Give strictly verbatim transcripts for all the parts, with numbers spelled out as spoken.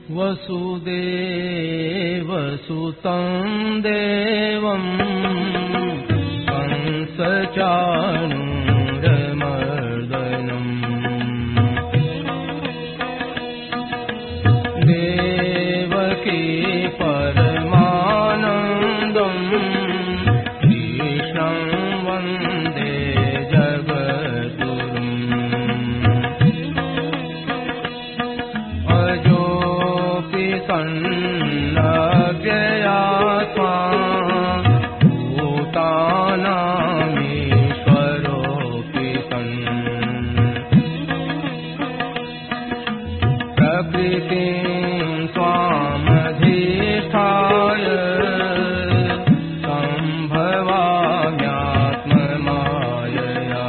वसुदेवसुतं देवं कंसचाणूरमर्दनम् देवकी परमानन्दम् कृष्णं वन्दे जगद्गुरुम् अजोऽपि सन्नव्ययात्मा भूतानामीश्वरोऽपि सन् प्रकृतिं स्वामधिष्ठाय सम्भवाम्यात्ममायया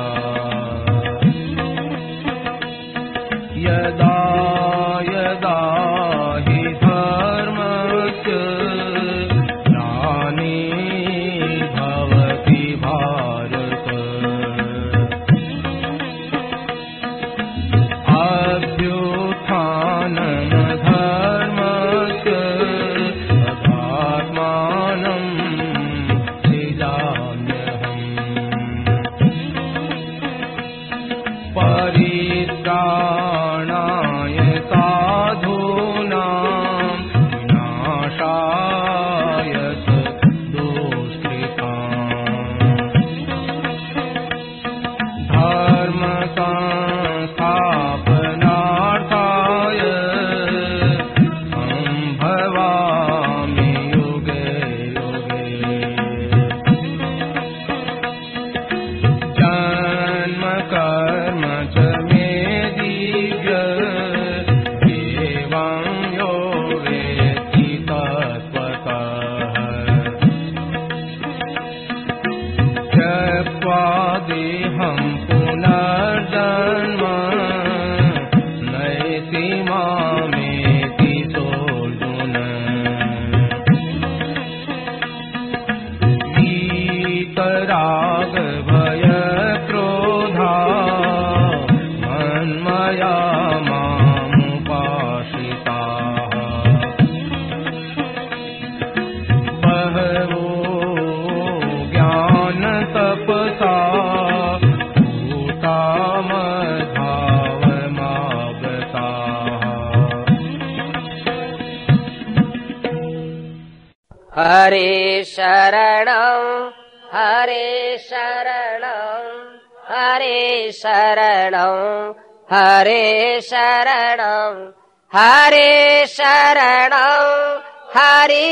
यदा यदा हि धर्मस्य ग्लानिर्भवति भारत अभ्युत्थानमधर्मस्य तदात्मानं सृजाम्यहम् परित्राणाय साधूनां विनाशाय च दुष्कृताम् धर्म संस्थापनार्थाय सम्भवामि युगे युगे जन्म कर्म च मे दिव्य एवं यो वेत्ति तत्त्वतः त्यक्त्वा देहं पुनर्जन्म नैति मामेति सोऽर्जुन वीतरागभयक्रोधा मन्मया मामुपाश्रिताः बहवो ज्ञानतपसा भूता मद्भावमागताः हरे शरणं हरे शरणं हरे शरणं हरे शरणं हरे शरणं हरे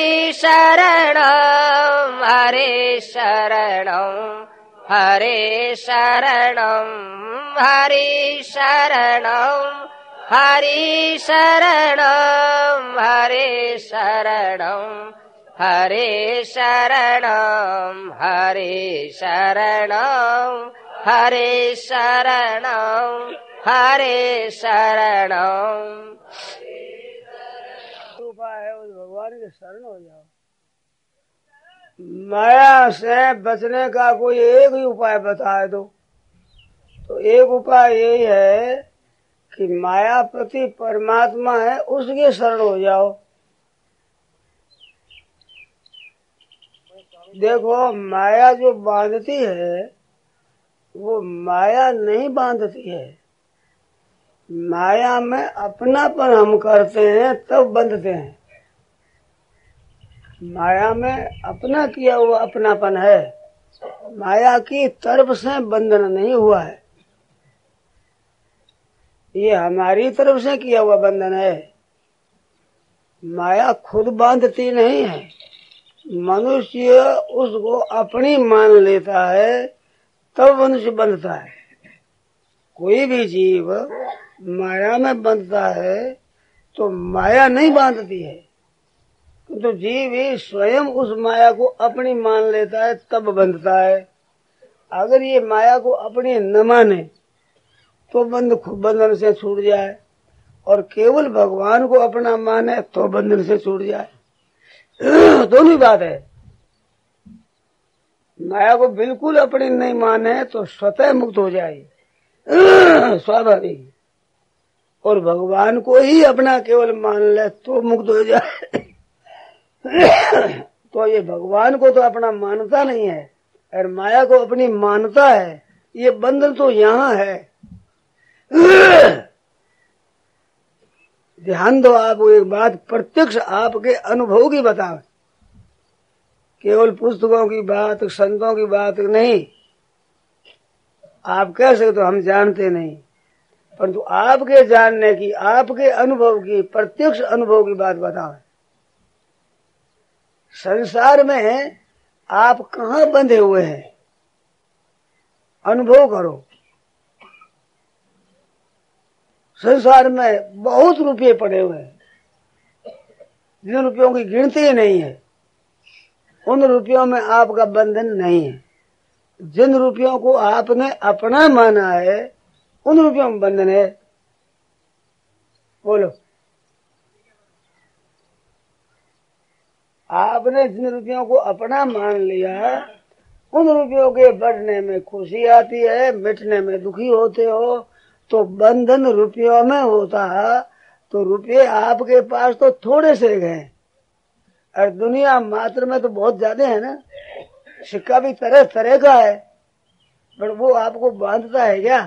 शरणं हरे शरणं हरे शरणं हरे शरणं हरे शरणं हरे शरणं हरे शरणं हरे शरणं हरे शरणं हरे शरणं। उपाय है उस भगवान के शरण हो जाओ। माया से बचने का कोई एक ही उपाय बताए दो, तो एक उपाय यही है कि माया प्रति परमात्मा है उसके शरण हो जाओ। देखो माया जो बांधती है वो माया नहीं बांधती है। माया में अपनापन हम करते हैं तब बंधते हैं। माया में अपना किया हुआ अपनापन है, माया की तरफ से बंधन नहीं हुआ है। ये हमारी तरफ से किया हुआ बंधन है। माया खुद बांधती नहीं है, मनुष्य उसको अपनी मान लेता है तब मनुष्य बंधता है। कोई भी जीव माया में बंधता है तो माया नहीं बांधती है, तो जीव ही स्वयं उस माया को अपनी मान लेता है तब बंधता है। अगर ये माया को अपनी न माने तो बंध बंधन से छूट जाए, और केवल भगवान को अपना माने तो बंधन से छूट जाए। दोनों ही बात है। माया को बिल्कुल अपनी नहीं माने तो स्वतः मुक्त हो जाए, स्वाभाविक। और भगवान को ही अपना केवल मान ले तो मुक्त हो जाए। तो ये भगवान को तो अपना मानता नहीं है और माया को अपनी मानता है। ये बंधन तो यहाँ है। ध्यान दो, आप एक बात प्रत्यक्ष आपके अनुभव की बताओ, केवल पुस्तकों की बात, संतों की बात नहीं। आप कह सकते हो हम जानते नहीं, परंतु आपके जानने की, आपके अनुभव की, प्रत्यक्ष अनुभव की बात बताओ। संसार में आप कहाँ बंधे हुए हैं, अनुभव करो। संसार में बहुत रुपये पड़े हुए हैं, जिन रुपयों की गिनती ही नहीं है। उन रुपयों में आपका बंधन नहीं है। जिन रुपयों को आपने अपना माना है, उन रुपयों में बंधन है। बोलो, आपने जिन रुपयों को अपना मान लिया, उन रुपयों के बढ़ने में खुशी आती है, मिटने में दुखी होते हो। तो बंधन रुपयों में होता है तो रुपये आपके पास तो थोड़े से गए, और दुनिया मात्र में तो बहुत ज्यादा है ना। सिक्का भी तरह तरह का है, पर वो आपको बांधता है क्या?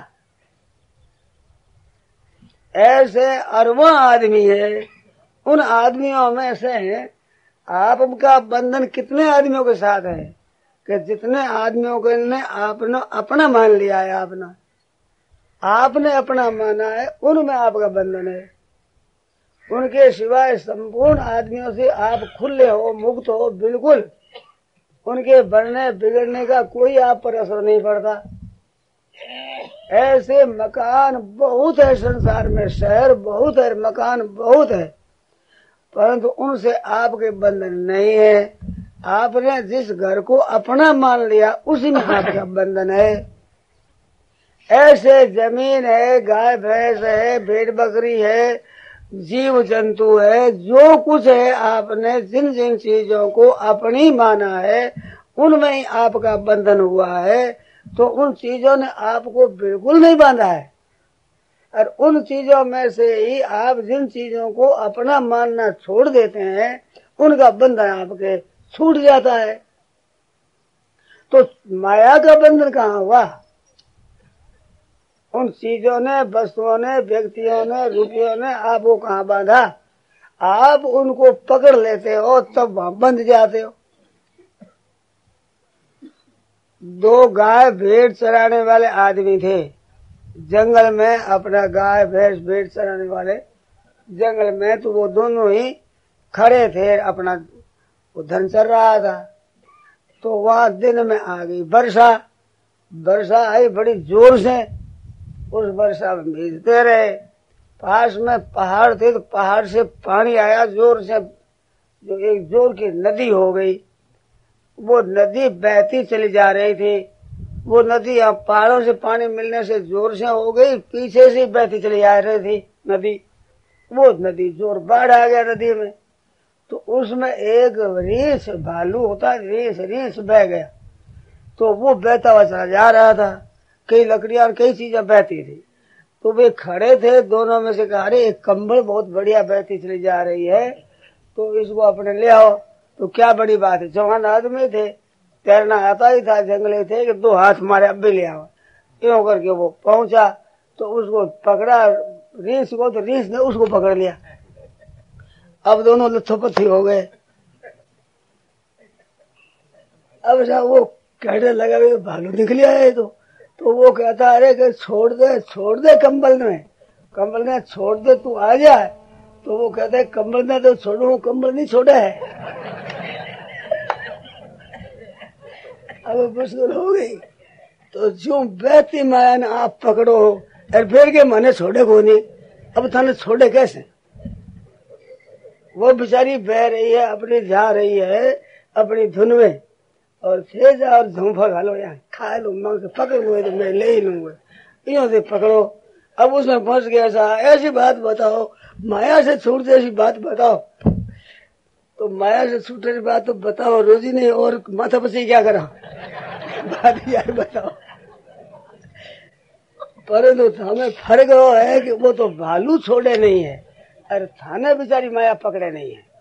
ऐसे अरबों आदमी है, उन आदमियों में से आपका बंधन कितने आदमियों के साथ है कि जितने आदमियों के ने आपने अपना मान लिया है, आपना आपने अपना माना है, उनमें आपका बंधन है। उनके सिवाय संपूर्ण आदमियों से आप खुले हो, मुक्त हो, बिल्कुल। उनके बढ़ने बिगड़ने का कोई आप पर असर नहीं पड़ता। ऐसे मकान बहुत है संसार में, शहर बहुत है, मकान बहुत है, परंतु उनसे आपके बंधन नहीं है। आपने जिस घर को अपना मान लिया, उसी में आपका बंधन है। ऐसे जमीन है, गाय भैंस है, भेड़ बकरी है, जीव जंतु है, जो कुछ है, आपने जिन जिन चीजों को अपनी माना है, उनमें ही आपका बंधन हुआ है। तो उन चीजों ने आपको बिल्कुल नहीं बांधा है, और उन चीजों में से ही आप जिन चीजों को अपना मानना छोड़ देते हैं, उनका बंधन आपके छूट जाता है। तो माया का बंधन कहाँ हुआ? उन चीजों ने, वस्तुओं ने, व्यक्तियों ने, रुपयों ने आपको कहाँ बांधा? आप उनको पकड़ लेते हो, तब वहां बंध जाते हो। दो गाय भेड़ चराने वाले आदमी थे जंगल में, अपना गाय भैंस भेड़ चराने वाले जंगल में। तो वो दोनों ही खड़े थे, अपना धन चल रहा था। तो वहां दिन में आ गई वर्षा। वर्षा आई बड़ी जोर से, उस वर्षा में भीगते रहे। पास में पहाड़ थे, तो पहाड़ से पानी आया जोर से, जो एक जोर की नदी हो गई। वो नदी बहती चली जा रही थी। वो नदी यहाँ पहाड़ों से पानी मिलने से जोर से हो गई, पीछे से बहती चली जा रही थी नदी। वो नदी जोर बाढ़ आ गया नदी में। तो उसमें एक रीछ भालू होता, रीछ रीछ बह गया। तो वो बहता हुआ चला जा रहा था, कई लकड़ियां और कई चीजें बहती थी। तो वे खड़े थे, दोनों में से कहा, अरे एक कंबल बहुत बढ़िया बहती चली जा रही है, तो इसको अपने ले आओ। तो क्या बड़ी बात है, जवान आदमी थे, तैरना आता ही था, जंगले थे, कि दो हाथ मारे अब भी ले आओ। क्यों करके वो पहुंचा, तो उसको पकड़ा रीछ को, तो रीछ ने उसको पकड़ लिया। अब दोनों लथोपथी हो गए। अब जब वो कहने लगा भालू निकल आया, तो तो वो कहता, अरे कि छोड़ दे छोड़ दे कंबल में, कंबल ने छोड़ दे, तू आ जाए। तो वो कहता है, कंबल ने तो छोड़ू, कंबल नहीं छोड़ा है। अब मुश्किल हो गई। तो जो बहती माया ने आप पकड़ो और फिर के मने छोड़े को नहीं, अब थाने छोड़े कैसे? वो बेचारी बह रही है, अपनी जा रही है अपनी धुन में, और तेज और झूंफा घालो, यहाँ खा लो, मांग पकड़ हुए तो मैं ले ही लूंगा, यो से पकड़ो। अब उसमें फंस गया सा, ऐसी बात बताओ, माया से छूटते ऐसी बात बताओ। तो माया से छूटने की बात तो बताओ, रोजी नहीं और माथा पसी क्या करा बात यार बताओ। परंतु हमें फर्क वो है कि वो तो भालू छोड़े नहीं है और थाने बेचारी माया पकड़े नहीं है।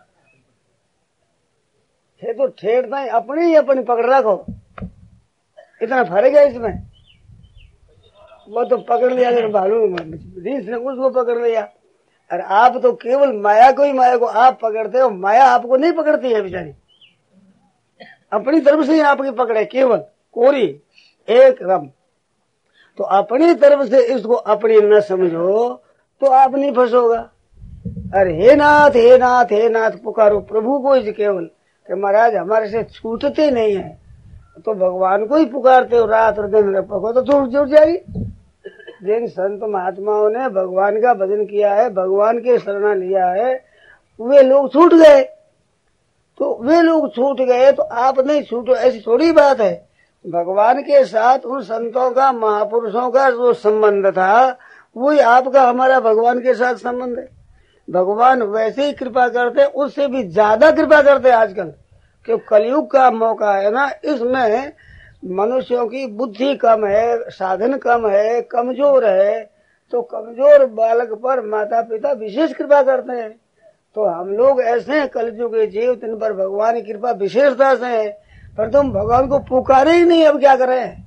ये तो ठेठता ही अपनी ही अपनी पकड़ रखो, इतना फर्क है इसमें। वो तो पकड़ लिया, अगर भालू रीस ने उसको पकड़ लिया, और आप तो केवल माया को ही, माया को आप पकड़ते हो, माया आपको नहीं पकड़ती है बेचारी, अपनी तरफ से ही आपकी पकड़े केवल कोरी एक रम। तो अपनी तरफ से इसको अपनी न समझो तो आप नहीं फंसोगा। अरे हे नाथ हे नाथ हे नाथ पुकारो प्रभु को ही केवल कि महाराज हमारे से छूटते नहीं है, तो भगवान को ही पुकारते हो रात और दिन पको तो छूट जुट जाएगी। जिन संत महात्माओं ने भगवान का भजन किया है, भगवान के शरणा लिया है, वे लोग छूट गए। तो वे लोग छूट गए तो आप नहीं छूटो, ऐसी थोड़ी बात है। भगवान के साथ उन संतों का, महापुरुषों का जो संबंध था वही आपका हमारा भगवान के साथ संबंध है। भगवान वैसे ही कृपा करते, उससे भी ज्यादा कृपा करते आजकल, क्योंकि कलयुग का मौका है ना, इसमें मनुष्यों की बुद्धि कम है, साधन कम है, कमजोर है, तो कमजोर बालक पर माता पिता विशेष कृपा करते हैं। तो हम लोग ऐसे हैं कलयुग के जीव, जिन पर भगवान की कृपा विशेषता से है, पर तुम भगवान को पुकारे ही नहीं, अब क्या करें।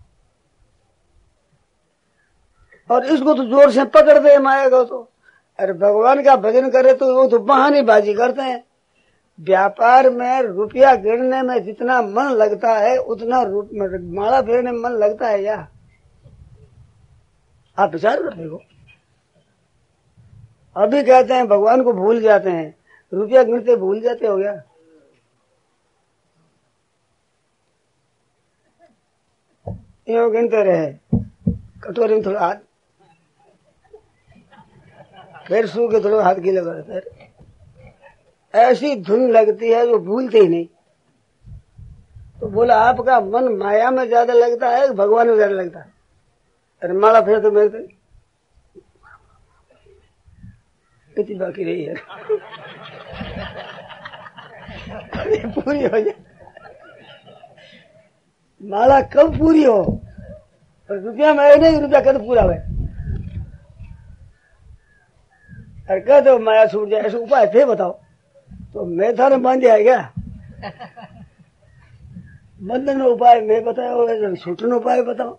और इसको तो जोर से पकड़ दे माया को, तो अरे भगवान का भजन करे तो वो तो बहानेबाजी करते हैं। व्यापार में रुपया गिनने में जितना मन लगता है उतना माला फेरने में मन लगता है या? आप विचार कर देखो। अभी कहते हैं भगवान को भूल जाते हैं, रुपया गिनते भूल जाते हो गया। यो गिनते रहे, कटोरी में थोड़ा हाथ, फिर सू के थोड़ा हाथ गीला करते हैं, ऐसी धुन लगती है जो भूलते ही नहीं। तो बोला आपका मन माया में ज्यादा लगता है, भगवान में ज्यादा लगता है? अरे माला फिर तो मेरे कितनी बाकी रही है पूरी हो जाए। माला कब पूरी हो? रुपया में नहीं, रुपया कब पूरा हुआ? अरे कह दो माया छूट जाए, ऐसे उपाय थे बताओ। तो मैं थाने मान दिया है क्या? बंधन उपाय मैं बताया, छूटन उपाय बताओ।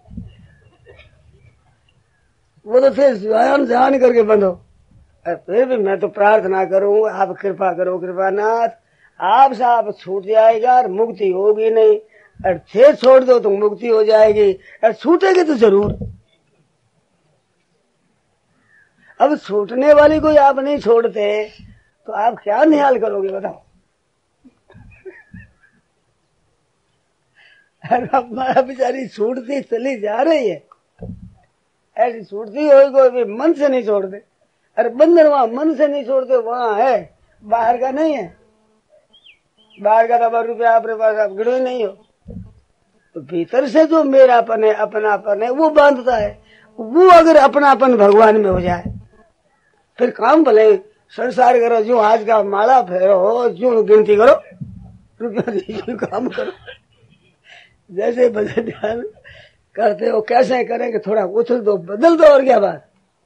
वो तो फिर ध्यान ध्यान करके बंधो। फिर भी मैं तो प्रार्थना करूं, आप कृपा करो कृपानाथ, आप से आप छूट जाएगा और मुक्ति होगी नहीं। और फिर छोड़ दो तो मुक्ति हो जाएगी, और छूटेगी तो जरूर। अब छूटने वाली कोई आप नहीं छोड़ते तो आप क्या निहाल करोगे बताओ? हमारा बेचारी छूटती चली जा रही है, ऐसी छूटती हो कोई भी मन से नहीं छोड़ते। अरे बंधन वहां मन से नहीं छोड़ते, वहां है, बाहर का नहीं है। बाहर का तो रुपया आपके पास आप गिरो ही नहीं हो, तो भीतर से जो मेरापन है, अपनापन है, वो बांधता है। वो अगर अपनापन भगवान में हो जाए फिर काम भले संसार करो, जो आज का माला फेरो, जो गिनती करो, रुपया काम करो। जैसे भजन ध्यान करते हो कैसे करेंगे, थोड़ा उछल दो, बदल दो, और क्या बात।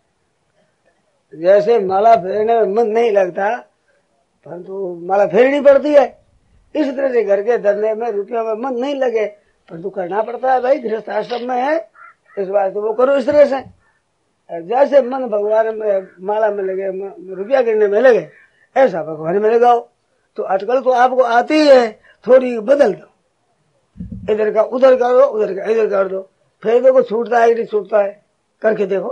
जैसे माला फेरने में मन नहीं लगता परंतु तो माला फेरनी पड़ती है, इस तरह से घर के धरने में रुपया में मन नहीं लगे परंतु तो करना पड़ता है भाई, गृहस्थ आश्रम में है, इस बात तो वो करो इस तरह से। जैसे मन भगवान में माला में लगे, रुपया गिनने में लगे, ऐसा भगवान में लगाओ। तो अटकल तो आपको आती है, थोड़ी बदल दो, इधर का उधर कर दो, उधर का इधर कर दो, फिर देखो छूटता है कि नहीं छूटता है, करके देखो।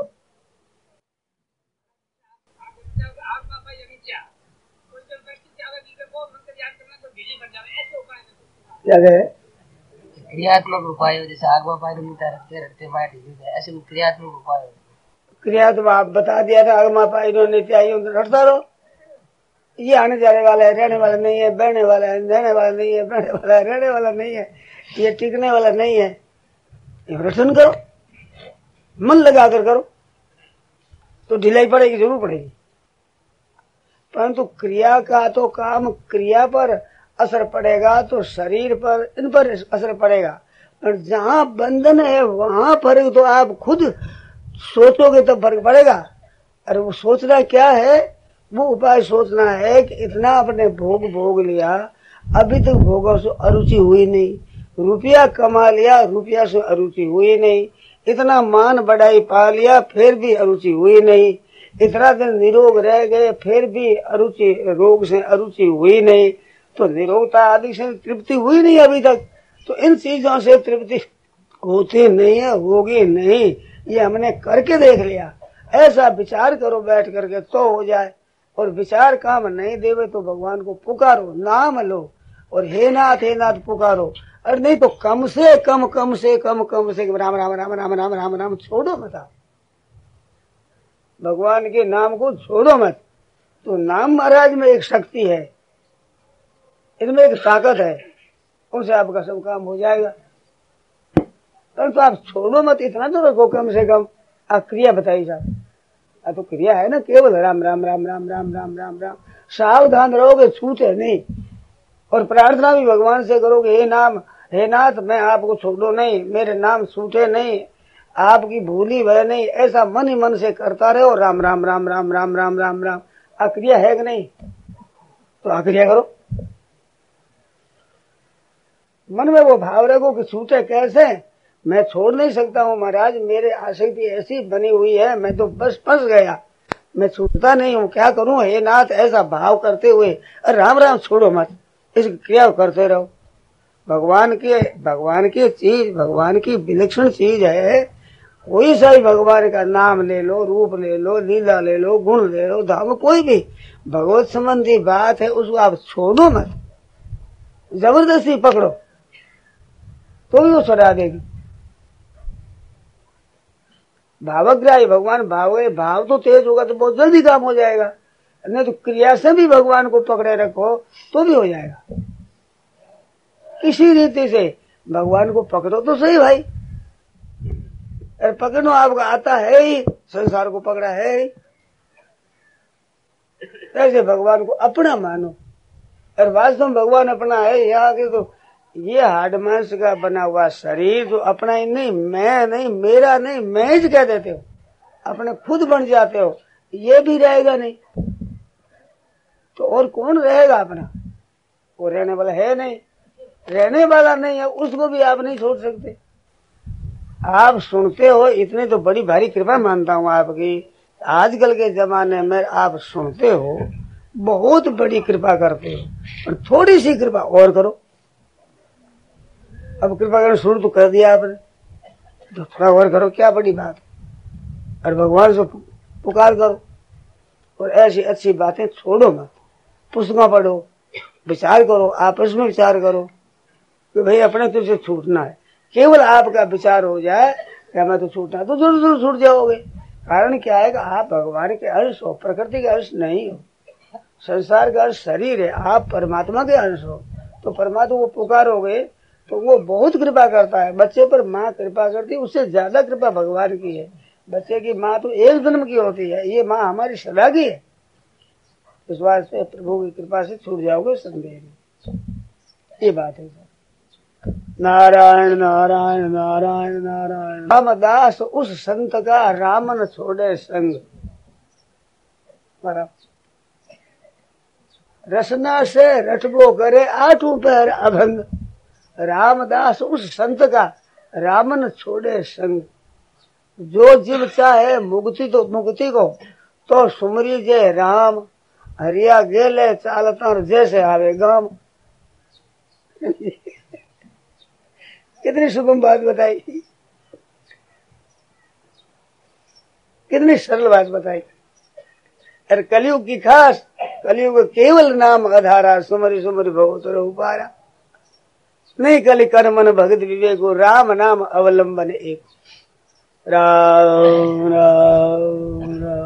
क्या कहे? क्रियात्मक उपाय जैसे आगवा पाए मिलता रखते रखते माटी ऐसे क्रियात्मक उपाय। क्रियात्मक आप बता दिया था, आगमा पाई नित्य रटता रहो। ये आने जाने वाला है, रहने वाला नहीं है, बहने वाला है, रहने वाला नहीं है, बहने वाला है, रहने वाला नहीं है, ये टिकने वाला नहीं है। ये रटन करो, मन लगा कर करो, तो ढिलाई पड़ेगी, जरूर पड़ेगी। परंतु क्रिया का तो काम क्रिया पर असर पड़ेगा तो शरीर पर, इन पर असर पड़ेगा। और जहाँ बंधन है वहां पर तो आप खुद सोचोगे तब फर्क पड़ेगा। अरे वो सोचना क्या है, वो उपाय सोचना है कि इतना अपने भोग भोग लिया, अभी तक भोगों से अरुचि हुई नहीं, रुपया कमा लिया, रुपया से अरुचि हुई नहीं, इतना मान बढ़ाई पा लिया, फिर भी अरुचि हुई नहीं, इतना दिन निरोग रह गए, फिर भी अरुचि रोग से अरुचि हुई नहीं, तो निरोगता आदि से तृप्ति हुई नहीं अभी तक। तो इन चीजों से तृप्ति होती नहीं है, होगी नहीं, ये हमने करके देख लिया। ऐसा विचार करो बैठ करके तो हो जाए। और विचार काम नहीं देवे तो भगवान को पुकारो, नाम लो और हे नाथ हे नाथ पुकारो। और नहीं तो कम से कम कम से कम कम से कम राम राम राम राम राम राम राम छोड़ो मत, भगवान के नाम को छोड़ो मत। तो नाम महाराज में एक शक्ति है, इनमें एक ताकत है, उनसे आपका सब काम हो जाएगा। परंतु तो आप छोड़ो मत, इतना तो रखो कम से कम। आप क्रिया बताइए साहब, तो क्रिया है ना केवल राम राम राम राम राम राम राम राम। सावधान रहोगे, छूटे नहीं। और प्रार्थना भी भगवान से करोगे, हे नाम हे नाथ मैं आपको छोड़ो नहीं, मेरे नाम छूटे नहीं, आपकी भूली भय नहीं, ऐसा मन ही मन से करता रहो। राम राम राम राम राम राम राम राम। अक्रिया है कि नहीं? तो अक्रिया करो, मन में वो भाव रखो कि छूटे कैसे, मैं छोड़ नहीं सकता हूँ महाराज, मेरे आसक्ति ऐसी बनी हुई है, मैं तो बस फंस गया, मैं छूटता नहीं हूँ, क्या करूँ हे नाथ। ऐसा भाव करते हुए अरे राम राम छोड़ो मत, इस क्रिया करते रहो। भगवान के भगवान की चीज, भगवान की विलक्षण चीज है। कोई सा भी भगवान का नाम ले लो, रूप ले लो, लीला ले लो, गुण ले लो, धाम, कोई भी भगवत संबंधी बात है उसको आप छोड़ो मत, जबरदस्ती पकड़ो तो भी वो छुड़ा देगी। भावग्राही भगवान भाव है, भाव तो तेज होगा तो बहुत जल्दी काम हो जाएगा, नहीं तो क्रिया से भी भगवान को पकड़े रखो तो भी हो जाएगा। किसी रीति से भगवान को पकड़ो तो सही भाई। अरे पकड़ो आपका आता है ही, संसार को पकड़ा है ही, ऐसे भगवान को अपना मानो। और वास्तव में भगवान अपना है। यहाँ के तो ये हाड मांस का बना हुआ शरीर जो अपना ही नहीं, मैं नहीं, मेरा नहीं, मैं ही कह देते हो, अपने खुद बन जाते हो, ये भी रहेगा नहीं तो और कौन रहेगा अपना? वो रहने वाला है नहीं, रहने वाला नहीं है, उसको भी आप नहीं छोड़ सकते। आप सुनते हो, इतनी तो बड़ी भारी कृपा मानता हूँ आपकी। आजकल के जमाने में आप सुनते हो, बहुत बड़ी कृपा करते हो, और थोड़ी सी कृपा और करो। अब कृपा करना शुरू तो कर दिया आपने, तो थोड़ा और करो, क्या बड़ी बात। और भगवान से पुकार करो और ऐसी अच्छी बातें छोड़ो मत। पुस्तकों पढ़ो, विचार करो, आपस में विचार करो कि भाई अपने तुझसे छूटना है। केवल आपका विचार हो जाए कि हमें तो छूटना है, तो जरूर जरूर छूट जाओगे। कारण क्या है कि आप भगवान के अंश हो, प्रकृति के अंश नहीं हो। संसार का अंश शरीर है, आप परमात्मा के अंश हो, तो परमात्मा को पुकारोगे तो वो बहुत कृपा करता है। बच्चे पर माँ कृपा करती है, उससे ज्यादा कृपा भगवान की है। बच्चे की माँ तो एक जन्म की होती है, ये माँ हमारी सदा की है। इस बात से प्रभु की कृपा से छूट जाओगे संदेह नहीं। ये बात है। नारायण नारायण नारायण नारायण। रामदास उस संत का राम न छोड़े संग, रसना से रटबो करे आठों पैर अभंग। रामदास उस संत का राम न छोड़े संग, जो जीव चाहे मुक्ति तो मुक्ति को तो सुमरी जय राम। हरिया गेले चालता जैसे आवे गाम। कितनी शुभम बात बताई, कितनी सरल बात बताई। अरे कलयुग की खास, कलयुग केवल नाम आधारा, सुमरी सुमरी भगवत रहु पारा। नहीं कलि कर मन भगत विवेको, राम नाम अवलंबन एक। राम राम राम।